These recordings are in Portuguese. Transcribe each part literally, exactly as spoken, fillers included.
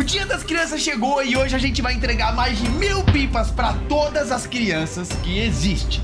Dia das Crianças chegou e hoje a gente vai entregar mais de mil pipas pra todas as crianças que existem.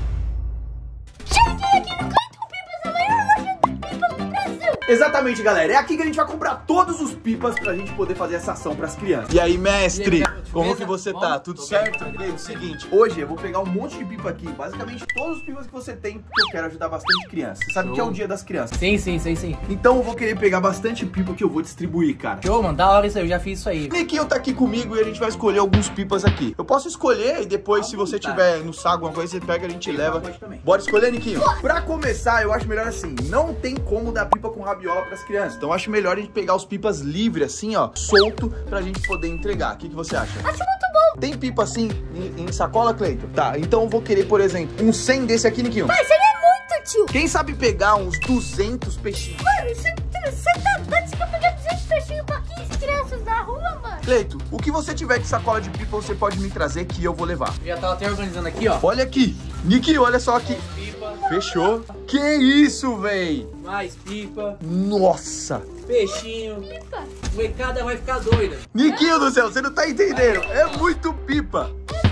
Cheguei aqui no Cleiton Pipas, a maior loja de pipas do Brasil. Exatamente, galera. É aqui que a gente vai comprar todos os pipas pra gente poder fazer essa ação pras crianças. E aí, mestre? E aí, como que você tá? Tudo certo? É o seguinte, hoje eu vou pegar um monte de pipa aqui, basicamente todos os pipas que você tem, porque eu quero ajudar bastante criança. Você sabe que é o Dia das Crianças. Sim, sim, sim, sim. Então eu vou querer pegar bastante pipa que eu vou distribuir, cara. Show, mano, da hora isso aí, eu já fiz isso aí. O Niquinho tá aqui comigo e a gente vai escolher alguns pipas aqui. Eu posso escolher e depois, se você tiver no saco alguma coisa, você pega e a gente leva. Bora escolher, Niquinho? Pra começar, eu acho melhor assim, não tem como dar pipa com rabiola pras crianças. Então eu acho melhor a gente pegar os pipas livres, assim, ó, solto, pra gente poder entregar. O que, que você acha? Acho muito bom. Tem pipa assim em, em sacola, Cleiton? Tá, então eu vou querer, por exemplo, um cem desse aqui, Niquinho. Mas ele é muito, tio. Quem sabe pegar uns duzentos peixinhos? Mano, você tá doido? Você quer pegar duzentos peixinhos pra quinze crianças na rua, mano? Cleiton, o que você tiver de sacola de pipa, você pode me trazer que eu vou levar. Eu já tava até organizando aqui, ó. Olha aqui. Niquinho, olha só aqui. Pipa. Fechou. Que isso, véi? Mais pipa. Nossa. Peixinho. Pipa. Molecada vai ficar doida. Niquinho do céu, você não tá entendendo. É muito pipa.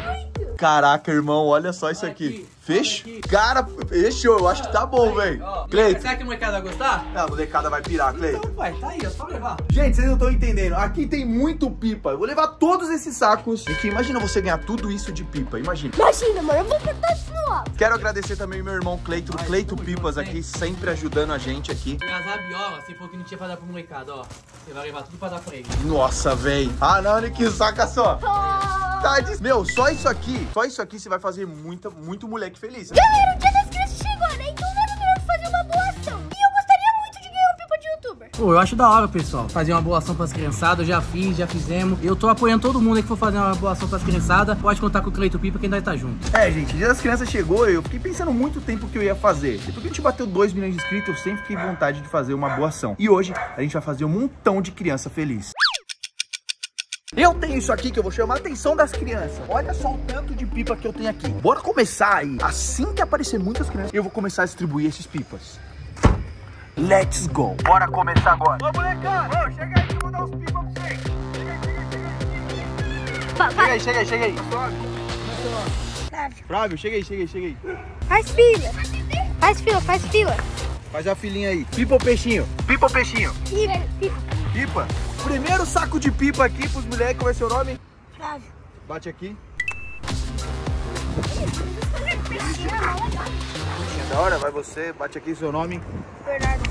Caraca, irmão, olha só isso aqui. Fechou? Cara, fechou. Eu acho que tá bom, velho. Cleiton. Será que a molecada vai gostar? A molecada vai pirar, Cleiton. Então, pai, tá aí, é só levar. Gente, vocês não estão entendendo. Aqui tem muito pipa. Eu vou levar todos esses sacos. Niquinho, imagina você ganhar tudo isso de pipa. Imagina. Imagina, mano, eu vou botar isso no alto. Quero agradecer também meu irmão Cleiton, do Cleiton Pipas aqui, sempre ajudando a gente aqui. E as rabiolas, você falou que não tinha pra dar pro molecada, ó. Você vai levar tudo pra dar pra ele. Nossa, velho. Ah, não, Niquinho, saca só. Oh. Tá, meu, só isso aqui, só isso aqui você vai fazer muita, muito moleque feliz. Galera, o Dia das Crianças chegou, né? Então nada melhor que fazer uma boa ação. E eu gostaria muito de ganhar um pipa de youtuber. Pô, eu acho da hora, pessoal, fazer uma boa ação pras criançadas. Eu já fiz, já fizemos. Eu tô apoiando todo mundo aí que for fazer uma boa ação pras criançadas. Pode contar com o Cleiton Pipa que nós tá junto. É, gente, o Dia das Crianças chegou e eu fiquei pensando muito tempo o que eu ia fazer. Depois que a gente bateu dois milhões de inscritos, eu sempre fiquei com vontade de fazer uma boa ação. E hoje a gente vai fazer um montão de criança feliz. Eu tenho isso aqui que eu vou chamar a atenção das crianças. Olha só o tanto de pipa que eu tenho aqui. Bora começar aí. Assim que aparecer muitas crianças, eu vou começar a distribuir esses pipas. Let's go. Bora começar agora. Ô, molecada. Ô, chega aí que eu vou dar uns pipas pra vocês. Chega aí, chega aí. Chega aí, chega aí. Flávio. Flávio, chega aí, chega aí, chega aí. Faz fila. Faz fila, faz fila. Faz a filinha aí. Pipa ou peixinho? Pipa ou peixinho? Pipa. Pipa. Pipa. Primeiro saco de pipa aqui pros moleques. Qual é seu nome? Flávio. Bate aqui. Da hora, vai você. Bate aqui seu nome. Bernardo.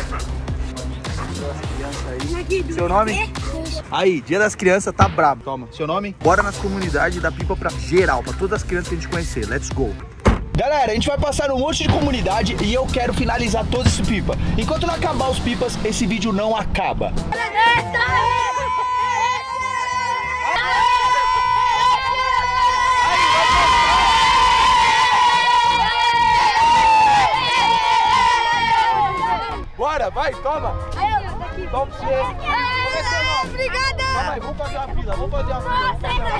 Aí. Seu nome? Aí, Dia das Crianças tá brabo. Toma, seu nome? Bora nas comunidades e dar pipa pra geral, pra todas as crianças que a gente conhecer. Let's go. Galera, a gente vai passar um monte de comunidade e eu quero finalizar todo esse pipa. Enquanto não acabar os pipas, esse vídeo não acaba. Bora, vai, toma. Toma pra você. Obrigada. Calma aí, vamos fazer a fila, vamos fazer a fila.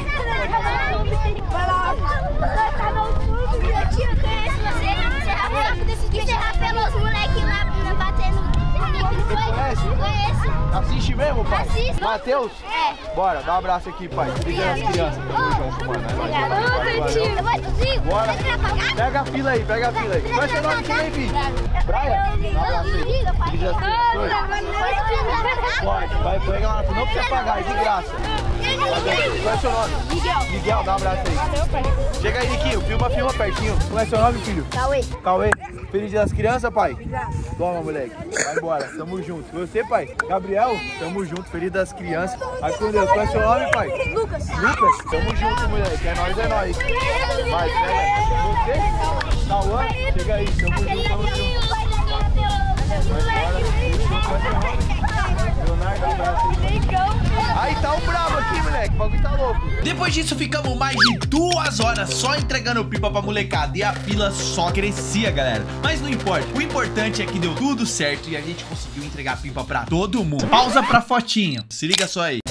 Vai lá. Meu tio conhece você. Encerrar pelos moleques lá batendo. Conhece? Conheço. Assiste mesmo, pai? Assisto. Matheus? É. Bora, dá um abraço aqui, pai. Obrigado as crianças. Tamo junto, mano. É nóis. Obrigada. Tio. Eu vou tio. Bora. Você vai pagar? Pega a fila aí, pega a fila aí. Qual é seu nome? Quem aí, filho? Brian? Dá um abraço aí. Obrigado as crianças. Pode, vai, pega lá. Não precisa pagar, é de graça. Qual é seu nome? Miguel. Miguel, dá um abraço aí. Valeu, pai. Chega aí, Niquinho. Filma, filma pertinho. Qual é seu nome, filho? Cauê. Cauê. Feliz Dia das Crianças, pai. Obrigado. Toma, moleque. Vai embora. Tamo junto. Você, pai? Gabriel? Tamo junto. Feliz das Crianças. Vai com Deus. Qual é seu nome, pai? Lucas. Lucas? Tamo junto, moleque. É nóis, é nóis. Vai, pega. Você? Cauã? Chega aí. Tamo junto, tamo junto. Vai embora. Leonardo, abraço aí. Aí tá o brabo aqui, moleque. O bagulho tá louco. Depois disso, ficamos mais de duas horas só entregando pipa pra molecada. E a fila só crescia, galera. Mas não importa. O importante é que deu tudo certo e a gente conseguiu entregar pipa pra todo mundo. Pausa pra fotinho. Se liga só aí.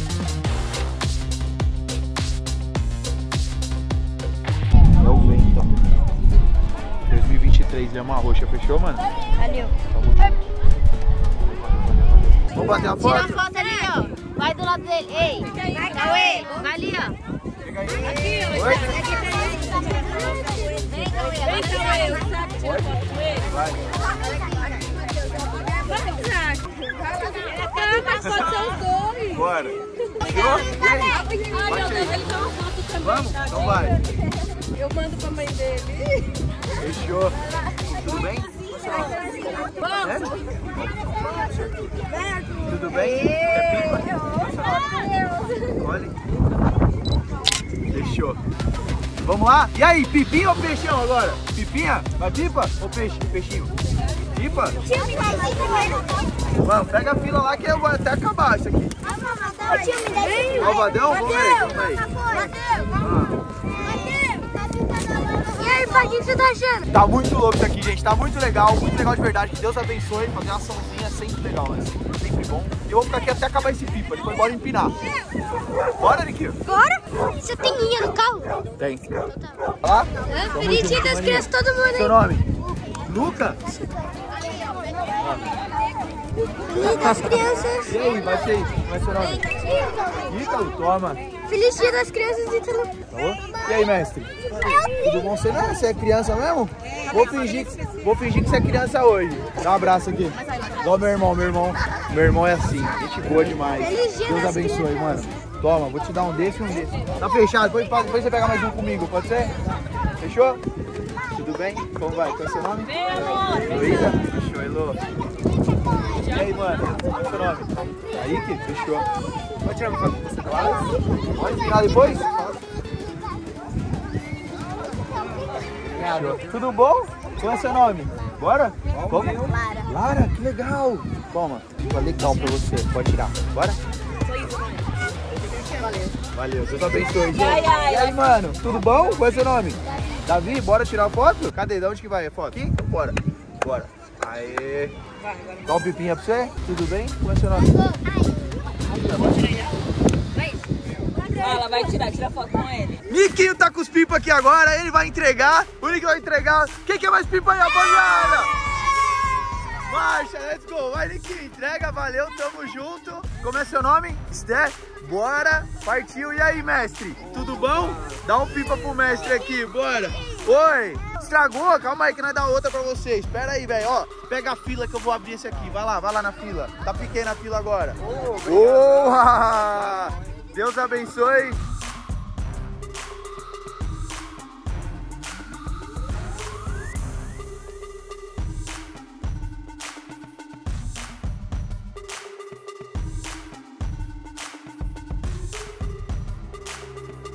É o vento, ó. dois mil e vinte e três, Lema Roxa. Fechou, mano? Valeu. Vamos bater a foto? Tira a foto ali, ó. Vai do lado dele. Ei, vai, Cauê. Vai ali, ó. Chega aí. Aqui, ó. Oi. Vem, Cauê. Vem, Cauê. Vai. Pode ser os dois. Bora. Fechou? E aí? Ai, meu Deus, ele tem uma foto também. Vamos? Então vai. Eu mando pra mãe dele. Fechou. Tudo bem? Vamos. Tudo bem? É pipa? Olha. Fechou. Vamos lá? E aí, pipinha ou peixão agora? Pipinha? Vai pipa ou peixe? Peixinho? Pipa? Vamos, pega a fila lá que eu vou até acabar isso aqui. Malvadão? Vamos ver, vamos ver. E aí, pai, o que você tá achando? Tá muito louco isso aqui, gente. Tá muito legal, muito legal de verdade. Que Deus abençoe. Fazer uma açãozinha é sempre legal, né? Sempre bom. E eu vou ficar aqui até acabar esse pipa. Depois bora empinar. Bora, Niquinho? Bora? Você tem linha no carro? Tem. Lá? Feliz dia das crianças, todo mundo Seu aí. nome? Luca? Feliz das crianças. E aí, bate aí. Como é seu nome? Ítalo, toma. Feliz dia das crianças, Ítalo. E aí, mestre? Tudo bom? Você, não, você é criança mesmo? Vou fingir, que, vou fingir que você é criança hoje. Dá um abraço aqui. Igual meu irmão, meu irmão. Meu irmão é assim, gente boa demais. Deus abençoe, mano. Toma, vou te dar um desse e um desse. Tá fechado, depois, depois você pega mais um comigo, pode ser? Fechou? Tudo bem? Como vai? Qual é o seu nome? Luísa? Fechou, Elô. E aí, mano? Qual é o seu nome? Kaique? Fechou. Pode tirar uma foto com você, claro? Pode tirar depois? Fechou. Tudo bom? Qual é o seu nome? Bora? Como? Lara. Lara, que legal. Toma, fica legal pra você. Pode tirar. Bora? Valeu. Valeu, Deus abençoe, gente. Ai, ai, e aí, mano? Tudo bom? Qual é seu nome? Davi, bora tirar a foto? Cadê? De onde que vai a foto? Aqui? Bora. Bora. Aê. Dá um pipinha pra você? Tudo bem? Qual é seu nome? Ela vai tirar, tira foto com ele. Niquinho tá com os pipas aqui agora, ele vai entregar. O Nick vai entregar. Quem quer mais pipa aí, rapaziada? Marcha, let's go. Vai, Niquinho, entrega, valeu, tamo junto. Como é seu nome? Esté? Bora, partiu. E aí, mestre? Tudo bom? Dá um pipa pro mestre aqui, bora. Oi, estragou? Calma aí que nós dá outra pra vocês. Espera aí, velho, ó. Pega a fila que eu vou abrir esse aqui. Vai lá, vai lá na fila. Tá pequena a fila agora. Oh, Deus abençoe.